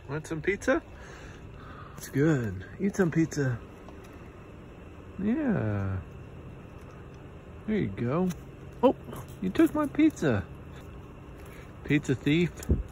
Want some pizza? It's good. Eat some pizza. Yeah. There you go. Oh, you took my pizza. Pizza thief.